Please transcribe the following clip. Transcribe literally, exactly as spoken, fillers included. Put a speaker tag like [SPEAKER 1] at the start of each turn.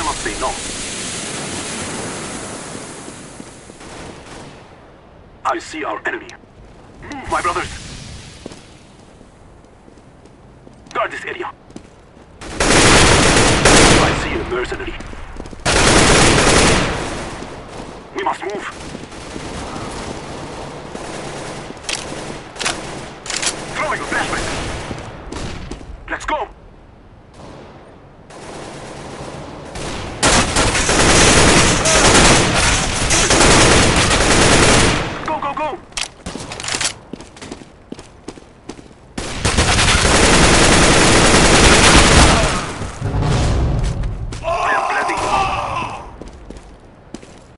[SPEAKER 1] cannot say no. I see our enemy. Move, my brothers! Guard this area. I see a mercenary. We must move.